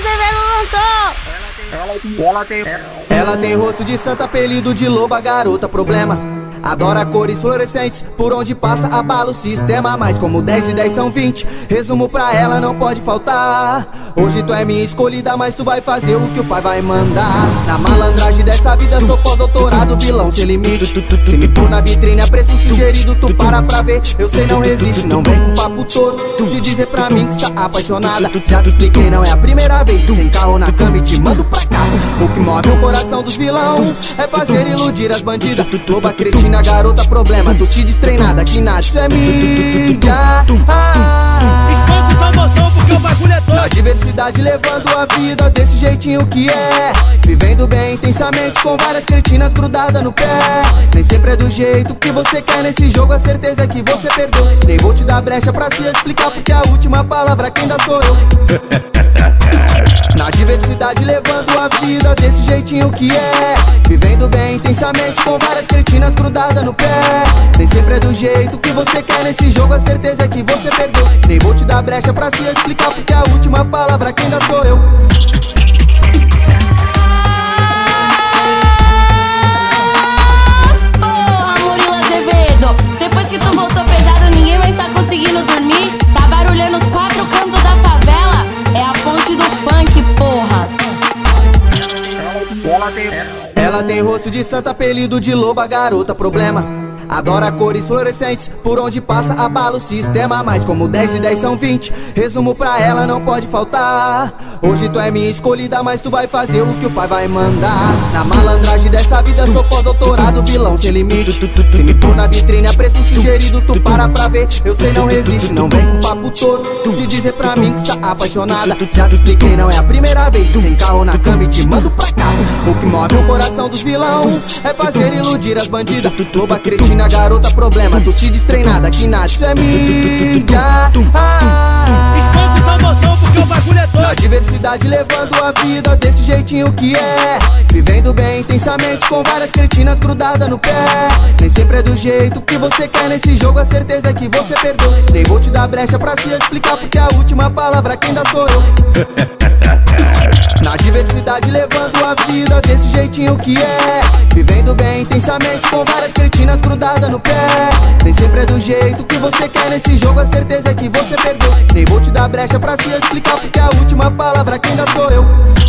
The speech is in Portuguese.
Azevedo lançou. Ela tem rosto de santa, apelido de loba, garota problema. Adora cores fluorescentes, por onde passa abala o sistema. Mas como 10 e 10 são 20, resumo pra ela não pode faltar. Hoje tu é minha escolhida, mas tu vai fazer o que o pai vai mandar. Na malandragem dessa vida sou pós-doutorado, vilão sem limite. Se me pôr na vitrine a preço sugerido, tu para pra ver, eu sei não resiste. Não vem com papo todo, de dizer pra mim que está apaixonada. Já te expliquei, não é a primeira vez. Sem carro na cama e te mando pra casa. O que move o coração dos vilão é fazer iludir as bandidas. Loba cretina, garota problema, tu se destreinada, que nada, isso é mídia. Espanco tua emoção porque o bagulho é doido. Na diversidade levando a vida desse jeitinho que é. Vivendo bem intensamente com várias cretinas grudadas no pé. Nem sempre é do jeito que você quer nesse jogo, a certeza é que você perdeu. Nem vou te dar brecha pra se explicar, porque a última palavra quem dá sou eu. Na diversidade levando a vida desse jeitinho que é. Vivendo bem intensamente com várias cretinas grudadas no pé. Nem sempre é do jeito que você quer nesse jogo, a certeza é que você perdeu. Nem vou te dar brecha pra se explicar, porque a última palavra quem dá sou eu. Porra, Murilo Azevedo, depois que tu voltou pesado ninguém vai estar conseguindo dormir. Tá barulhando os quatro cantos da favela, é a fonte do funk, porra. Ela tem rosto de santa, apelido de loba, garota problema. Adora cores fluorescentes, por onde passa abala o sistema. Mas como 10 e 10 são 20, resumo pra ela não pode faltar. Hoje tu é minha escolhida, mas tu vai fazer o que o pai vai mandar. Na malandragem dessa vida sou pós-doutorado, vilão sem limite. Se me pôr na vitrine a preço sugerido, tu para pra ver, eu sei não resiste. Não vem com papo todo, de dizer pra mim que está apaixonada. Já te expliquei, não é a primeira vez. Sem carro na cama e te mando pra casa. O que move o coração dos vilão é fazer iludir as bandidas. Loba cretina, garota problema, tu se destreinada, que nada, isso é mídia. Espanco tua emoção porque o bagulho é doido. Na diversidade levando a vida desse jeitinho que é. Vivendo bem intensamente com várias cretinas grudadas no pé. Nem sempre é do jeito que você quer nesse jogo, a certeza é que você perdeu. Nem vou te dar brecha pra se explicar, porque a última palavra quem dá sou eu. Na diversidade levando a vida desse jeitinho que é. Vivendo bem intensamente com várias cretinas grudadas no pé. Nem sempre é do jeito que você quer nesse jogo, a certeza é que você perdeu. Nem vou te dar brecha pra se explicar, porque a última palavra quem dá sou eu.